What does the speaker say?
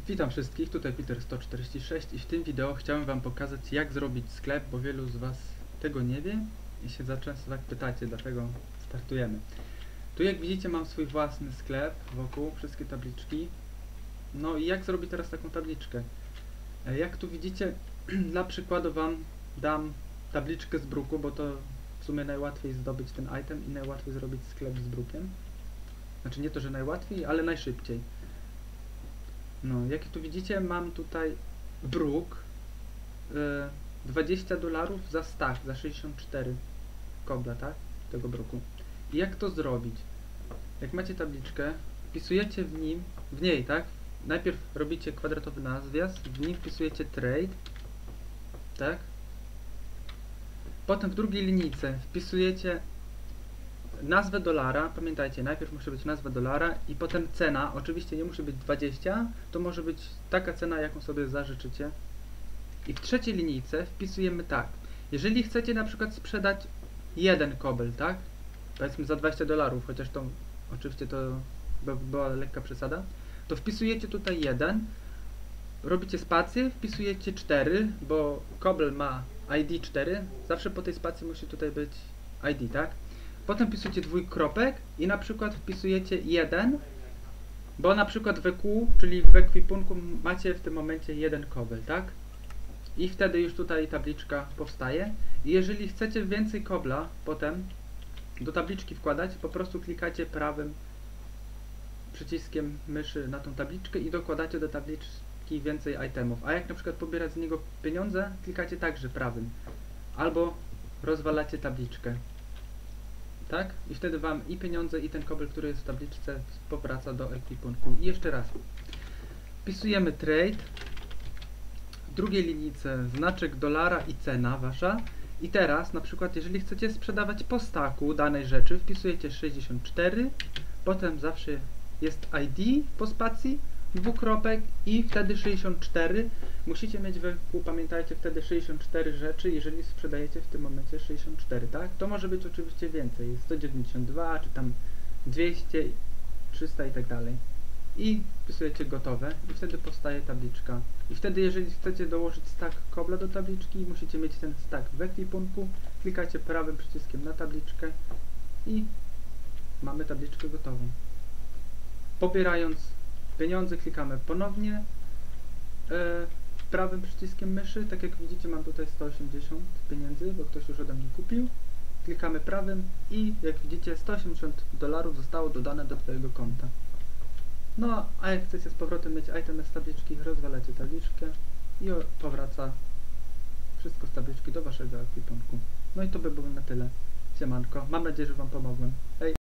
Witam wszystkich, tutaj Peter 146 i w tym wideo chciałem wam pokazać, jak zrobić sklep, bo wielu z was tego nie wie i się często tak pytacie, dlatego startujemy. Tu jak widzicie mam swój własny sklep wokół, wszystkie tabliczki. No i jak zrobić teraz taką tabliczkę? Jak tu widzicie, dla przykładu wam dam tabliczkę z bruku, bo to w sumie najłatwiej zdobyć ten item i najłatwiej zrobić sklep z brukiem. Znaczy nie to, że najłatwiej, ale najszybciej. No, jak tu widzicie, mam tutaj bruk, $20 za stack, za 64 kobla, tak? Tego bruku. I jak to zrobić? Jak macie tabliczkę, wpisujecie w niej, tak? Najpierw robicie kwadratowy nazwias, w nim wpisujecie trade, tak? Potem w drugiej linijce wpisujecie nazwę dolara, pamiętajcie, najpierw musi być nazwa dolara i potem cena, oczywiście nie musi być 20, to może być taka cena, jaką sobie zażyczycie. I w trzeciej linijce wpisujemy tak, jeżeli chcecie na przykład sprzedać jeden kobel, tak, powiedzmy za $20, chociaż to oczywiście to była lekka przesada, to wpisujecie tutaj 1, robicie spację, wpisujecie 4, bo kobel ma ID 4, zawsze po tej spacji musi tutaj być ID, tak? Potem wpisujecie dwójkropek i na przykład wpisujecie 1, bo na przykład w EQ, czyli w ekwipunku macie w tym momencie jeden kobel, tak? I wtedy już tutaj tabliczka powstaje. I jeżeli chcecie więcej kobla potem do tabliczki wkładać, po prostu klikacie prawym przyciskiem myszy na tą tabliczkę i dokładacie do tabliczki więcej itemów. A jak na przykład pobierać z niego pieniądze, klikacie także prawym. Albo rozwalacie tabliczkę. Tak? I wtedy wam i pieniądze, i ten kobel, który jest w tabliczce, powraca do ekwipunku. I jeszcze raz. Wpisujemy trade. W drugiej linijce znaczek dolara i cena wasza. I teraz, na przykład, jeżeli chcecie sprzedawać po stacku danej rzeczy, wpisujecie 64. Potem zawsze jest ID po spacji, dwukropek i wtedy 64. Musicie mieć we wkół, pamiętajcie, wtedy 64 rzeczy, jeżeli sprzedajecie w tym momencie 64, tak? To może być oczywiście więcej, 192, czy tam 200, 300 i tak dalej. I wpisujecie gotowe i wtedy powstaje tabliczka. I wtedy, jeżeli chcecie dołożyć stack kobla do tabliczki, musicie mieć ten stack w ekwipunku, klikacie prawym przyciskiem na tabliczkę i mamy tabliczkę gotową. Pobierając pieniądze klikamy ponownie prawym przyciskiem myszy, tak jak widzicie mam tutaj 180 pieniędzy, bo ktoś już ode mnie kupił. Klikamy prawym i jak widzicie $180 zostało dodane do twojego konta. No a jak chcecie z powrotem mieć item z tabliczki, rozwalacie tabliczkę i powraca wszystko z tabliczki do waszego ekwipunku. No i to by było na tyle. Siemanko, mam nadzieję, że wam pomogłem. Hej!